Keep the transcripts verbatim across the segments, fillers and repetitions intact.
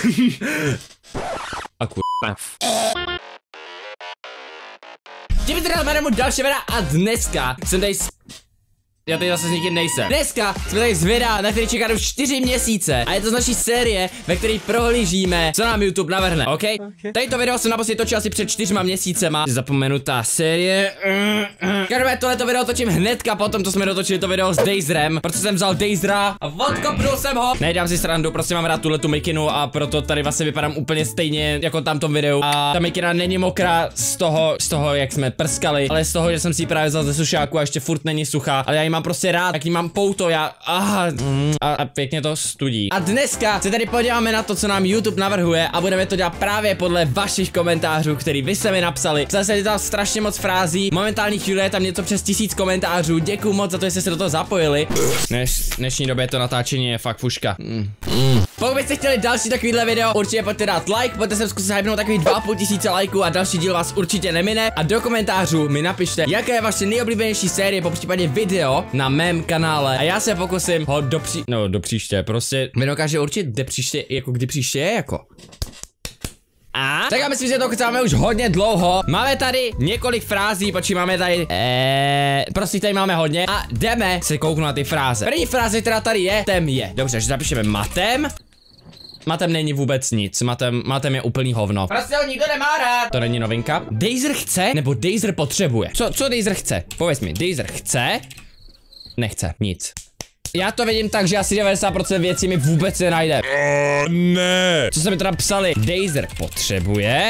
A kurva. Tím teda jmenuji další videa a dneska jsem tady s... Já tady zase s někým nejsem. Dneska jsme tady z videa, na který čeká už čtyři měsíce. A je to z naší série, ve které prohlížíme, co nám YouTube navrhne, OK? okay. Tady to video jsem naposledy točil asi před čtyřma měsícema. Zapomenutá série. Každopádně tohleto video točím hnedka potom, co jsme dotočili to video s Dazerem. Protože jsem vzal Dazera a odkopnul jsem ho. Nejdám si srandu, prostě mám rád tuhletu mikinu a proto tady vlastně vypadám úplně stejně jako tam v tom videu. A ta mikina není mokrá z toho, z toho, jak jsme prskali, ale z toho, že jsem si ji právě vzal ze sušáku a ještě furt není suchá. Ale já ji mám prostě rád, jak jí mám pouto, já aha, mm, a, a pěkně to studí. A dneska se tady podíváme na to, co nám YouTube navrhuje a budeme to dělat právě podle vašich komentářů, který vy se mi napsali. Psali se tam strašně moc frází, momentální chvíli je tam něco přes tisíc komentářů, děkuju moc za to, že jste se do toho zapojili. Dneš, dnešní době to natáčení je fakt fuška. Mm. Mm. Pokud byste chtěli další takovýhle video, určitě pojďte dát like, pojďte sem zkusit hypnout takový dva a půl tisíce lajků a další díl vás určitě nemine. A do komentářů mi napište, jaká je vaše nejoblíbenější série, popřípadě video na mém kanále. A já se pokusím ho do pří... no do příště, prostě mi dokáže určit, kde příště, jako kdy příště je, jako. A? Tak já myslím, že to chceme už hodně dlouho. Máme tady několik frází, počkej, máme tady eee, prostě tady máme hodně a jdeme se kouknout na ty fráze. První fráze, která tady je, tem je. Dobře, že zapíšeme matem. Matem není vůbec nic, matem, matem je úplný hovno. Prostě ho nikdo nemá rád. To není novinka. Dazer chce, nebo Dazer potřebuje? Co, co Dazer chce? Pověz mi, Dazer chce? Nechce, nic. Já to vidím tak, že asi devadesát procent věcí mi vůbec nenajde. Oh, ne. Co se mi teda psali? Dazer potřebuje.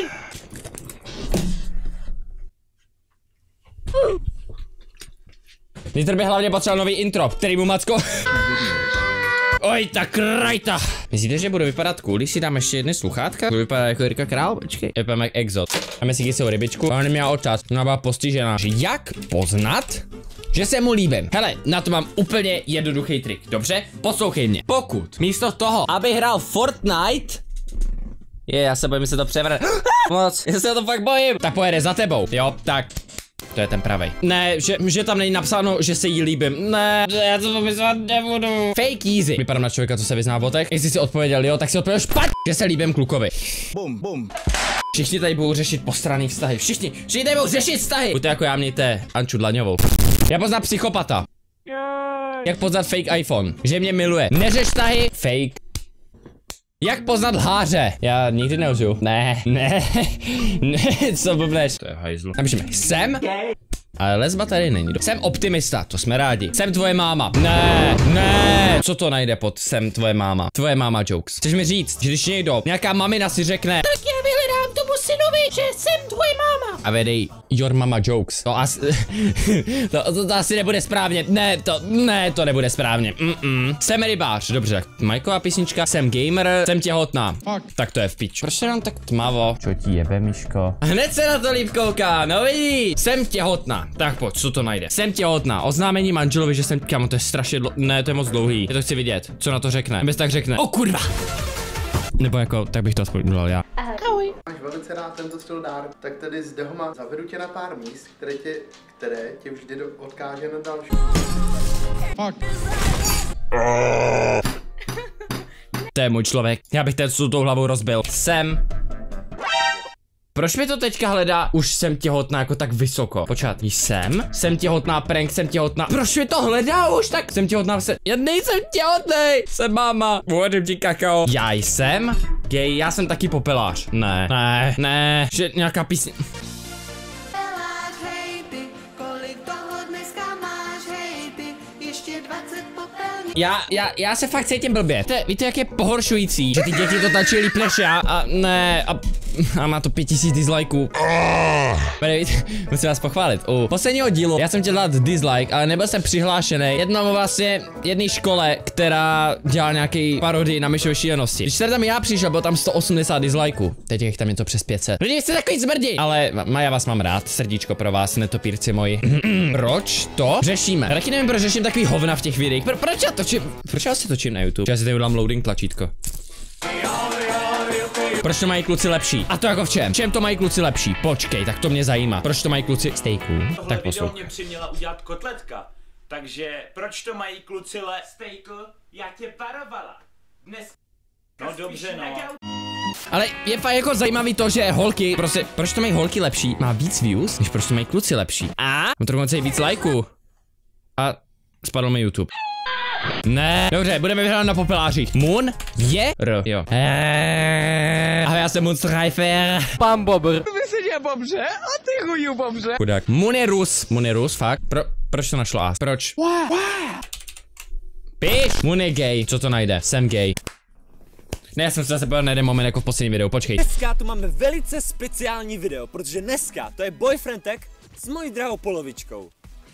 Dazer by hlavně potřeboval nový intro, který mu Macko... Oj, ta krajta. Myslíte, že budu vypadat cool, když si dám ještě jedny sluchátka? Budu vypadat jako Jirka Král, počkej. Je jak exot. A my si kysou rybičku. Ona neměla očas, ona byla postižená. Jak poznat, že se mu líbím? Hele, na to mám úplně jednoduchý trik, dobře? Poslouchej mě. Pokud místo toho, aby hrál Fortnite... Je, já se bojím, se to převrne. Moc, já se to fakt bojím. Tak pojede za tebou, jo, tak... To je ten pravej. Ne, že, že tam není napsáno, že se jí líbím. Ne, já to pomyslovat nebudu. Fake easy. Vypadám na člověka, co se vyzná v botech. Jestli si odpověděl jo, tak si odpověděl špatně, že se líbím klukovi. Bum, bum. Všichni tady budou řešit postranný vztahy. Všichni, všichni tady budou řešit vztahy. Buďte jako já, mějte Anču Dlaňovou. Já poznám psychopata. Jak poznat fake iPhone? Že mě miluje. Neřeš vztahy, fake. Jak poznat lháře? Já nikdy neužiju. Ne, ne, ne, co blbneš? To je hajzlu. Napíšeme, jsem, ale lesba tady není. Jsem optimista, to jsme rádi. Jsem tvoje máma. Ne, ne. Co to najde pod jsem tvoje máma? Tvoje máma jokes. Chceš mi říct, že když někdo, nějaká mamina si řekne, tak já vyhledám tomu synovi, že jsem tvoje máma. A vedej your mama jokes. To asi, to, to, to asi nebude správně. Ne, to, ne, to nebude správně. Mm -mm. Jsem rybář, dobře. Majková písnička, jsem gamer, jsem těhotná. Fuck. Tak to je v pič. Proč je nám tak tmavo? Čo ti jebe, Miško? Hned se na to líp kouká, no vidí. Jsem těhotná. Tak pojď, co to najde? Jsem těhotná. Oznámení manželovi, že jsem, kamo, to je strašně dlouhý. Ne, to je moc dlouhý. Já to chci vidět. Co na to řekne? Bez tak řekne. O kurva. Nebo jako, tak bych to aspoň udělal já. Ahoj. Máš velice rád tento styl dár, tak tedy zde ho mám. Zavedu tě na pár míst, které tě, které tě vždy do, odkáže na další. Fuck. To je můj člověk. Já bych ten s tou hlavou rozbil. Jsem. Proč mi to teďka hledá? Už jsem těhotná jako tak vysoko. Počkat, jsem? Jsem těhotná, prank, jsem těhotná. Proč mi to hledá už tak? Jsem těhotná, jsem... Já nejsem těhotnej. Jsem máma. Uhodím ti kakao. Já jsem gay, já jsem taky popelář. Ne, ne, ne. Že nějaká písně... Já, já, já se fakt cítím blbě. Víte, víte, jak je pohoršující, že ty děti to tačí líp než já a ne, a, a má to pět tisíc dislikeů. Musím vás pochválit. U posledního dílu já jsem chtěl dát dislike, ale nebyl jsem přihlášený jednou vlastně jedné škole, která dělá nějaký parodii na myšové šílenosti. Když jsem tam já přišel, bylo tam sto osmdesát dislikeů. Teď je tam něco přes pět set. Lidi, jste takový zmrdí. Ale já vás mám rád, srdíčko pro vás, netopírci moji. Proč to řešíme? Já taky nevím, proč řeším takový hovna v těch videích. Pro, proč já točím? Proč já si točím na YouTube? Já si tady udělám loading tlačítko. Proč to mají kluci lepší? A to jako v čem? V čem to mají kluci lepší? Počkej, tak to mě zajímá. Proč to mají kluci stejků? Tak poslouchej. Mě přiměla udělat kotletka. Takže proč to mají kluci le... Stejku, já tě parovala. Dnes... No dobře, no. Ale je fakt jako zajímavý to, že holky, prostě, proč to mají holky lepší? Má víc views, než proč to mají kluci lepší. A? Mám to dokonce i víc lajků. A spadl mi YouTube. Ne. Dobře, budeme vyhrát na popelářích. Moon je R. Jo. Eee, ahoj, já jsem Moon Streifer. Pán Bobr. Vy se děje bobře a ty chuju bobře. Chudák. Moon je Rus. Moon je Rus, fakt. Pro, proč to našlo A? Proč? Píš. Moon je gay. Co to najde? Jsem gay. Ne, já jsem se zase povedal na jeden moment jako v posledním videu, počkej. Dneska tu máme velice speciální video, protože dneska to je boyfriendek s mojí drahou polovičkou.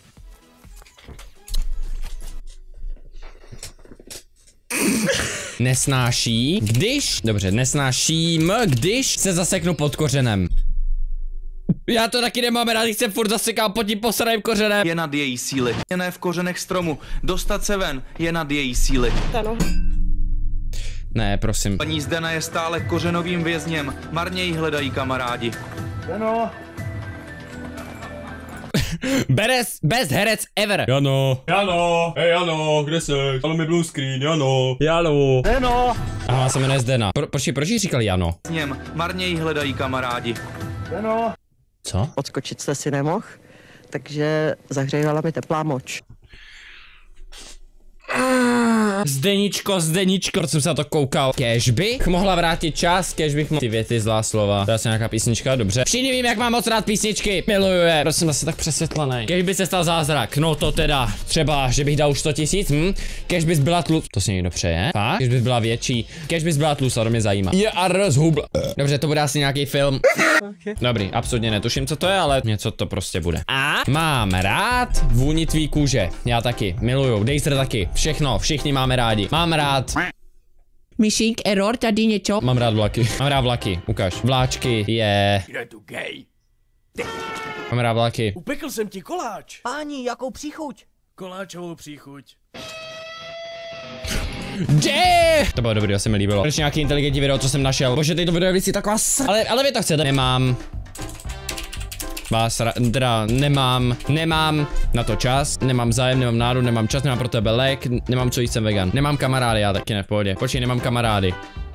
Nesnáší, když, dobře, nesnáším, když se zaseknu pod kořenem. Já to taky nemám rád, když se furt zasekám pod tím posraným kořenem. Je nad její síly. Je ne v kořenech stromu. Dostat se ven je nad její síly. Ano. Ne, prosím. Paní Zdena je stále kořenovým vězněm. Marně jí hledají kamarádi. Zdeno. Best, best herec ever. Jano. Jano. Hej Jano, kde jsi? Ale mi blue screen, Jano. Jalo. Zdeno. Aha, se jmenuje Zdena. Pro, proč, proč jí říkal Jano? Něm. Marně jí hledají kamarádi. Zdeno. Co? Odskočit jste si nemohl, takže zahřívala mi teplá moč. Zdeničko, Zdeničko, proč jsem se na to koukal. Kéž bych mohla vrátit čas, kéž bych mohl... Ty věty, zlá slova. To je asi nějaká písnička, dobře. Všichni vím, jak mám moc rád písničky. Miluju je. Proč jsem asi tak přesvětlený? Kéž by se stal zázrak. No to teda. Třeba, že bych dal už sto tisíc, hm? Kéž bys byla tlu... To si někdo přeje? Fakt? Kéž bys byla větší. Kéž bys byla tlusá, to mě zajímá. Je a rozhubla. Dobře, to bude asi nějaký film. Dobrý, absolutně netuším, co to je, ale něco to prostě bude. A mám rád vůni tvý kůže. Já taky. Miluju. Dejster taky. Všechno, všichni máme rádi. Mám rád. Myšink, error, tady něco. Mám rád vlaky. Mám rád vlaky. Ukaž. Vláčky je. Je tu gay. Mám rád vlaky. Upekl jsem ti koláč. Páni, jakou příchuť? Koláčovou příchuť. Je! To bylo dobrý, to se mi líbilo. Konečně nějaký inteligentní video, co jsem našel. Bože, teď to video je vždycky taková s... Ale, ale vy to chcete. Nemám. Vás, teda nemám, nemám na to čas, nemám zájem, nemám nádu, nemám čas, nemám pro tebe lék, nemám co jíst, jsem vegan. Nemám kamarády, já taky ne, v pohodě. Počkej, nemám kamarády.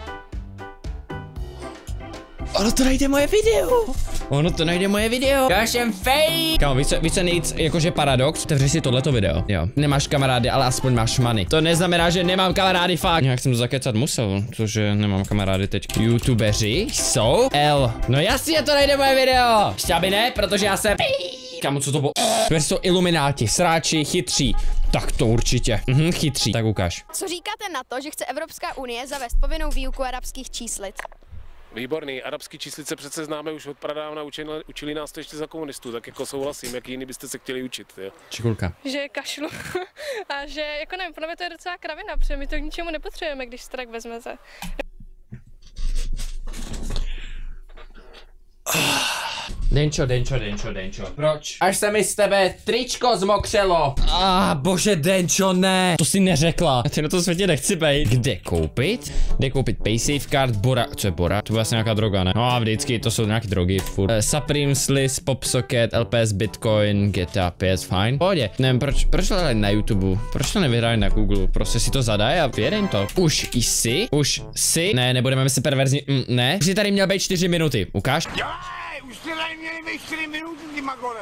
Ono to najde moje video. Ono to najde moje video. Já jsem fake. Kámo, víš co, víš co nejvíc, jakože paradox? Otevři si tohleto video. Jo. Nemáš kamarády, ale aspoň máš money. To neznamená, že nemám kamarády fakt. Nějak jsem to zakecat musel, protože nemám kamarády teď. YouTubeři jsou L. No jasně, to najde moje video. Šťáby ne, protože já jsem... Kámo, co to bylo? To jsou ilumináti, sráči, chytří. Tak to určitě. Mhm, chytří. Tak ukáž. Co říkáte na to, že chce Evropská unie zavést povinnou výuku arabských číslic? Výborný, arabský číslice přece známe už od pradávna, učili, učili nás to ještě za komunistů, tak jako souhlasím, jak jiný byste se chtěli učit, jo? Čikulka. Že kašlu a že, jako nevím, pro mě to je docela kravina, protože my to k ničemu nepotřebujeme, když to tak vezmete. Denčo, Denčo, Denčo, Denčo. Proč? Až se mi z tebe tričko zmokřelo. Ah, bože, Denčo, ne. To si neřekla. Já ti na to světě nechci bejt. Kde koupit? Kde koupit Paysafecard, Bora. Co je Bora? To bude asi nějaká droga, ne? No a vždycky to jsou nějaké drogy, furt. Uh, Supreme, Sliss, Popsocket, L P S, Bitcoin, G T A pět, fajn. Pohodě. Nevím, proč, proč to hledají na YouTube? Proč to nevyhrají na Google? Prostě si to zadaj a vědej to. Už jsi? Už jsi? Ne, nebudeme si perverzní. Mm, ne. Už jsi tady měl být čtyři minuty. Ukáž? Už jste tady měli být čtyři minuty, ty magore.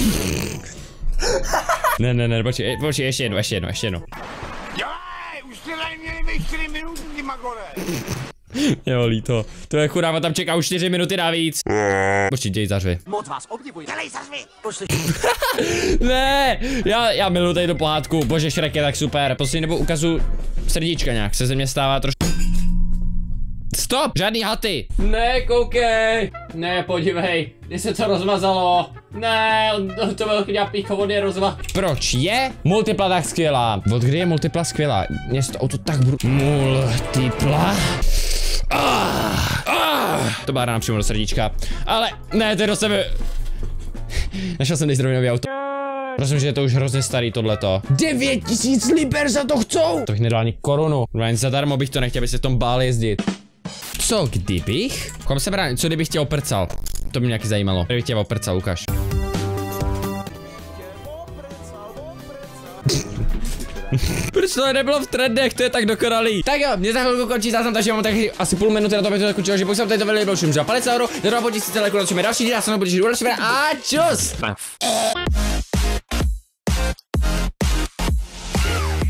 Ne, ne, ne, počkej, počkej, ještě jedno, ještě jedno, ještě jedno. Už jste tady měli být čtyři minuty, ty magore. Jo, líto. To je chudáma, tam čeká už čtyři minuty navíc. Počkej, děj zařvi. Moc vás obdivuji. Dělej zařvi. Pošli. Ne, já, já miluji tady tu pohádku. Bože, Shrek je tak super. Poslední dobou ukazu srdíčka nějak, se ze mě stává trošku. Stop! Žádný haty! Ne, koukej! Ne, podívej, mně se to rozmazalo. Ne, to byl nějaký chod je rozmaz. Proč je multipla tak skvělá? Od kdy je multipla skvělá? Mně se to auto tak budu... Multipla? Ah, ah. To byla rána přímo do srdíčka. Ale ne, to je do sebe... Našel jsem nejzdrovinový auto. Prosím, že je to už hrozně starý tohleto. devět tisíc liber za to chcou! To bych nedal ani korunu. Jen zadarmo bych to nechtěl, aby se v tom bál jezdit. Co kdybych? Kom se brání, co kdybych tě oprcal? To by mě nějaký zajímalo. Kdybych tě oprcal, ukáž. Proč to nebylo v trendech, to je tak dokonalý. Tak jo, mě za chvilku končí záznam, takže mám taky asi půl minuty na to, aby to zakončilo, že pokud se vám tady to video líbilo, všem za palec nahoru, do po tisíce lajků, natočíme další díl, já se nebudu další video a čus!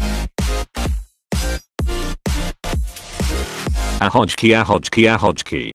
A hoďky, a hoďky, a hoďky.